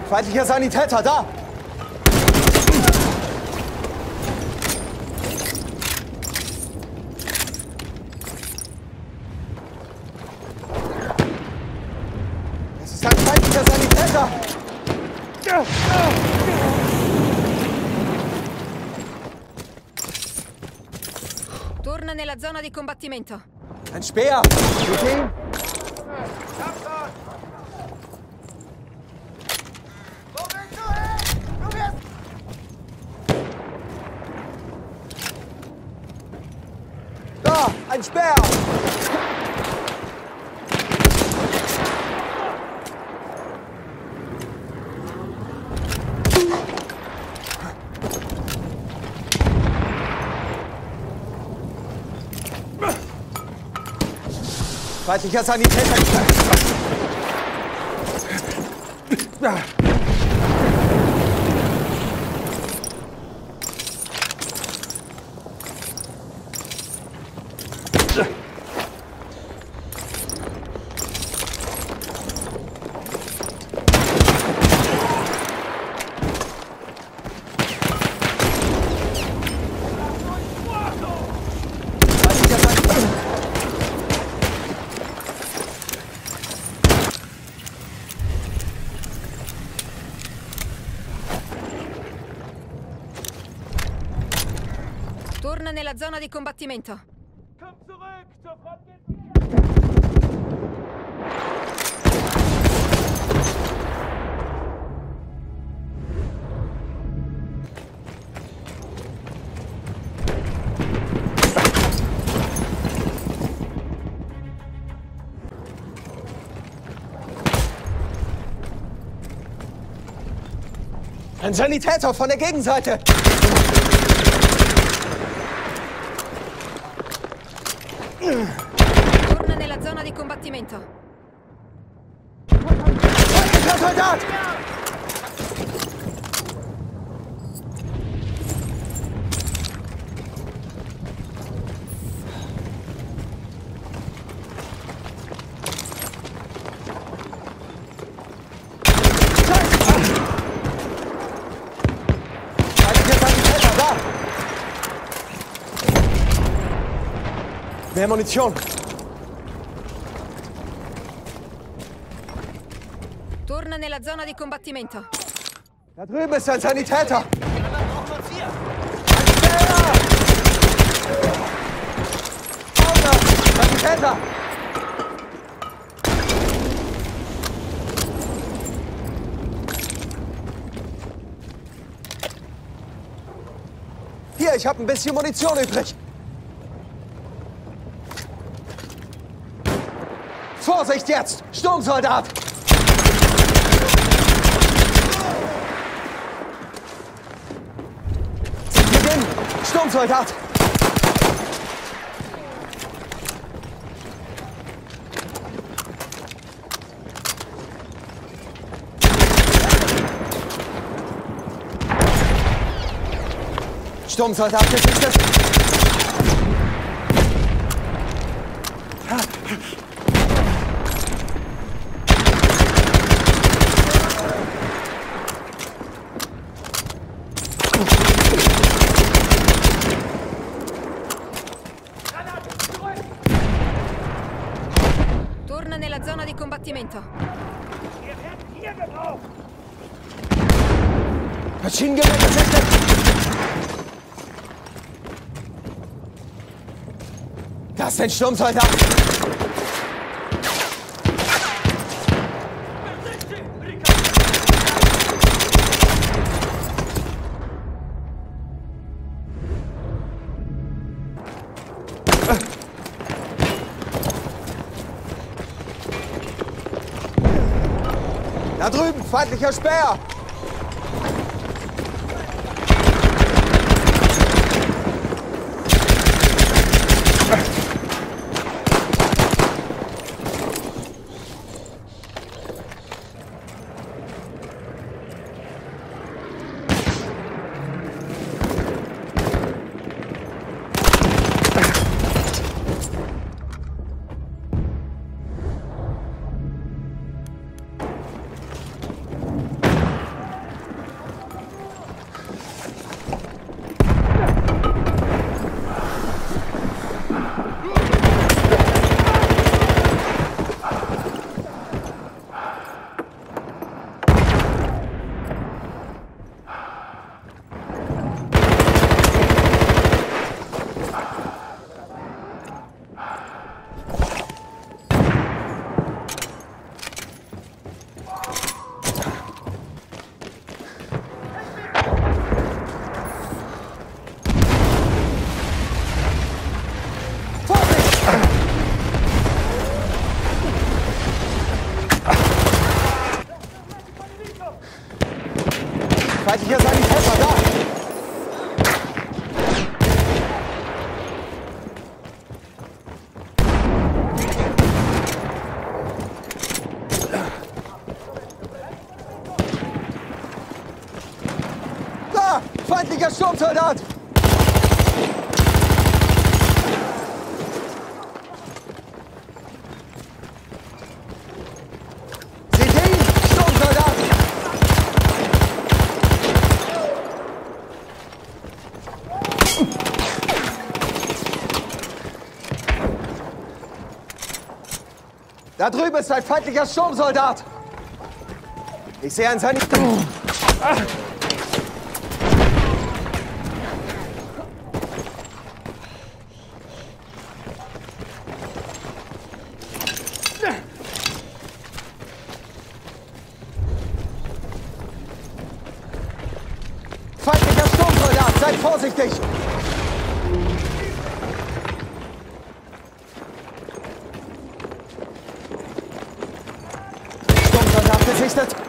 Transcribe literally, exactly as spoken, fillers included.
Feindlicher Sanitäter, da! Es ist ein feindlicher Sanitäter! Torna nella zona di combattimento. Ein Speer! Okay. Da! Ein Speer! Feindlicher Sanitäter! Torna nella zona di combattimento. Komm zurück zur Front. Ein Sanitäter von der Gegenseite! Torna nella zona di combattimento. Feindlicher Soldat! Feindlicher Sanitäter, da! Mehr Munition! Torna nella zona di combattimento. Da drüben ist ein Sanitäter! Sanitäter! Hier, ich habe ein bisschen Munition übrig. Vorsicht jetzt! Sturmsoldat! Beginn! Sturmsoldat! Sturmsoldat gesichtet! Torna nella zona di combattimento. Wir werden hier gebraucht. Maschinengewehr gesichtet! Das sind Sturmsoldat! Da drüben, feindlicher Speer! Sturmsoldat! Seht ihr ihn? Sturmsoldat! Da drüben ist ein feindlicher Sturmsoldat! Ich sehe einen Sanit... Feindlicher Sturmsoldat, seid vorsichtig! Sturmsoldat gesichtet!